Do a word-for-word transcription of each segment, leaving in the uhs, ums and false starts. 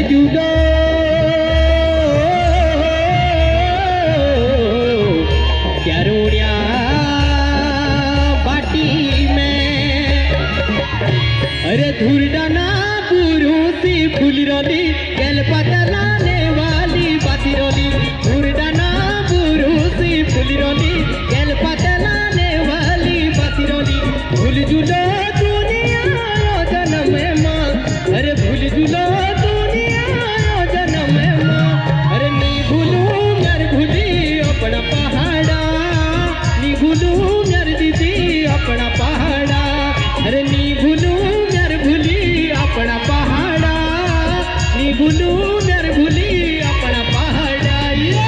जुलो क्यारोड़िया बाटी में अरे धुरडाना बुरू सी फूल रोली गल पतलाने वाली बाती रोली धुरडाना बुरू सी फूल रोली गल पतलाने वाली बाती रोली भूल जुलो दुनिया जन्म माँ अरे भूल जुलो दुनिया जन्म माँ अरे नी भूलू यार भूली अपना पहाड़ा नी भूलू यार दीदी अपना पहाड़ा अरे नी भूलू यार भूली अपना पहाड़ा नी भूलू यार भूली अपना पहाड़ा ये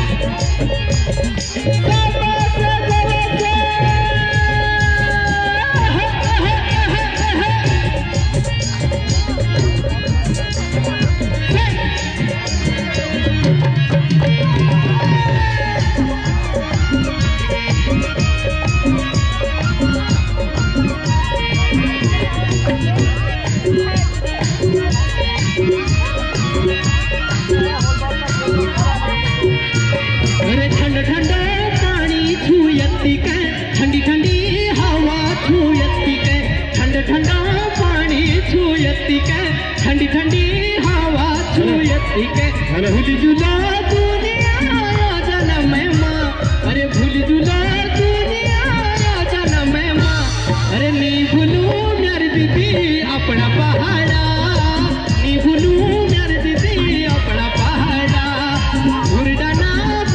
ठंड ठंड पानी छूयती के ठंडी ठंडी हवा छूयती के ठंड ठंडा पानी छूयती के ठंडी ठंडी हवा छूयती के अरे भूल जुला दुनिया जन्म माँ अरे भूल जुला दुनिया जन्म माँ अरे नी भूलू मेर दीदी अपना पहाड़ा नी भूलू मेर दीदी अपना पहाड़ा धुरडाना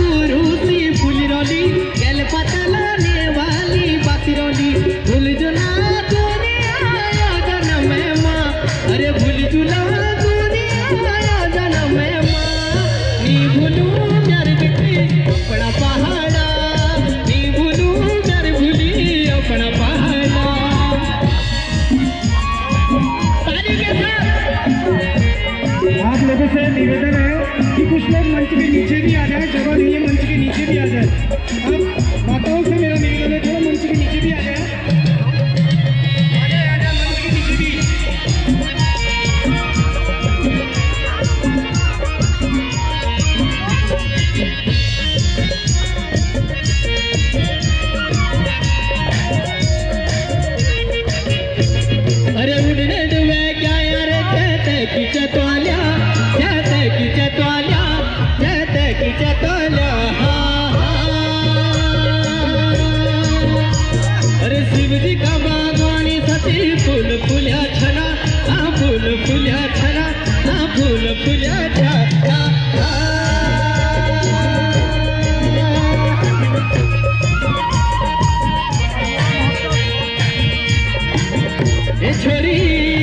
गल पतलाने वाली बाती रोली भूल जुला दुनिया जन्म माँ अरे भूल जुला दुनिया जन्म माँ नी भूलू यार दीदी अपना पहाड़ा नी भूलू यार भूली अपना पहाड़ा ताली के साथ आप लोगों से निवेदन है कि कुछ लोग मंच के नीचे भी आ जाए जगह नहीं है मंच के नीचे भी आ जाए अब माताओं से मेरा निवेदन है थोड़ा मंच के नीचे भी आ जाए आ जाए आ जाए मंच के नीचे भी अरे उड़ने दुए क्या यार कहते कि चतवालिया कहते कि चतवालिया कहते कि चतवालिया अरे शिव जी का बागवानी सती फूल फूलिया छना हाँ फूल फूलिया छना हाँ फूल फूलिया छना ये छोरी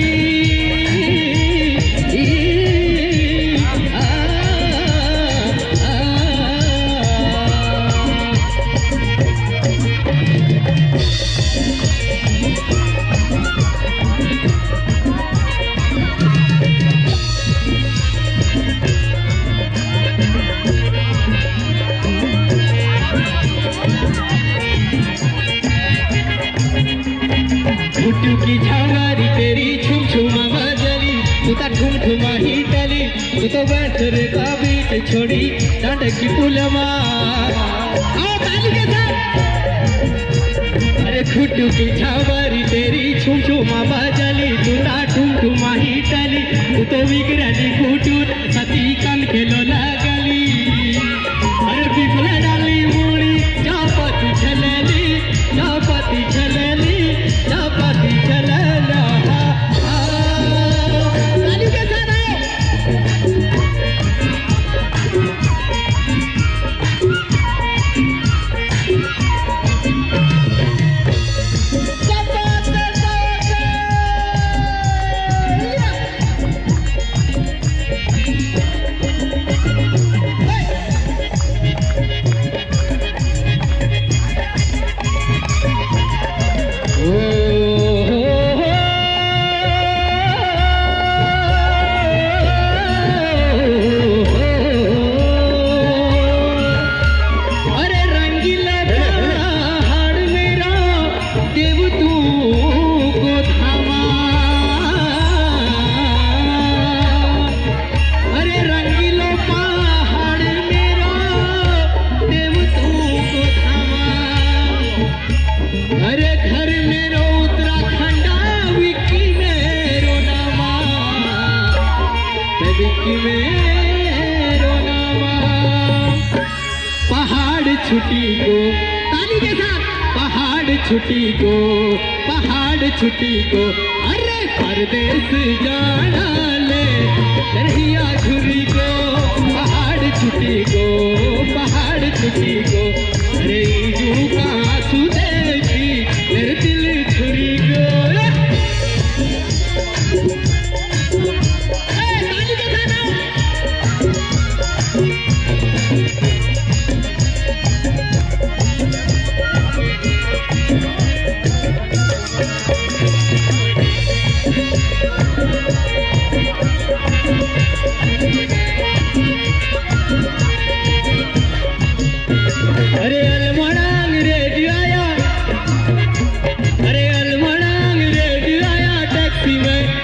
घुटू की झावारी तेरी छुम छुमा बजली तू ता ठुम ठुमा ही टली तू तो बैठ रे का बीच छोड़ी डांड की पुलवा आओ ताली के साथ अरे घुटू की झावारी तेरी छुम छुमा बजली तू ता ठुम ठुमा ही टली तू तो विगरली घुटू सती कन खेलो लगली अरे बिगला डाली मुड़ी चापती छलली चापती छलली चापती छलला ताली के साथ आओ कि मेरो नामा पहाड़ छुट्टी को ताली के साथ पहाड़ छुट्टी को पहाड़ छुट्टी को अरे परदेश जाना ले कन्हैया छुरी को पहाड़ छुट्टी को पहाड़ छुट्टी को अरे यूं कहाँ सुदेगी मेरे दिल छुरी को अरे अलमड़ांग रेडियो आया अरे अलमड़ांग रेडियो आया टैक्सी में